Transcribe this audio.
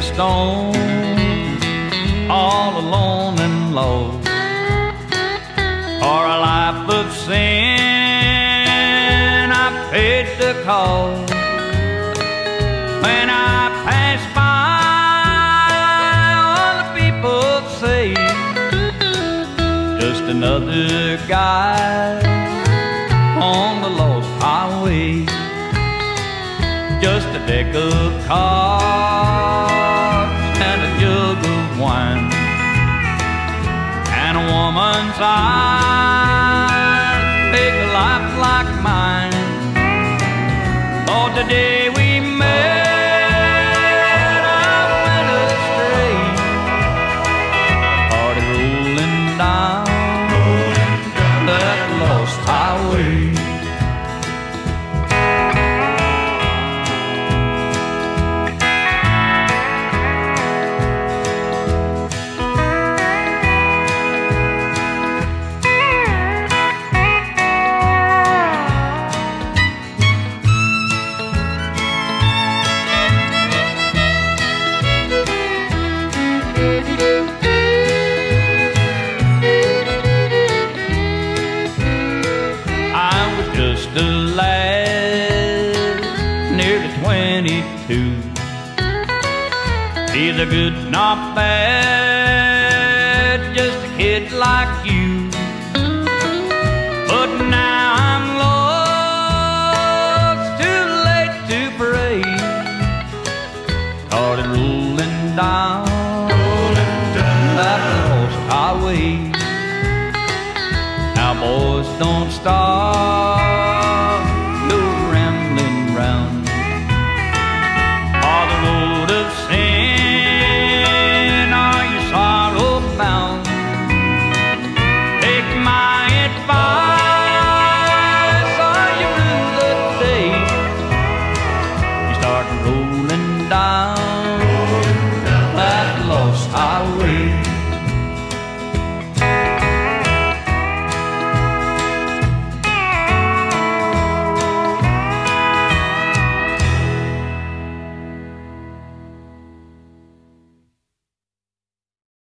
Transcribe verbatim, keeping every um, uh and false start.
stone, all alone and low. For a life of sin, I paid the cost. When I pass by, all the people say, just another guy on the lost highway. Just a deck of cards and a jug of wine, and a woman's eyes make a life like mine. Oh, today we met, I went astray, party rolling down that lost highway. Just a lad, nearly twenty-two, neither good nor bad, just a kid like you. But now I'm lost, too late to pray. Started rolling down, rolling down that lost highway. Now boys, don't stop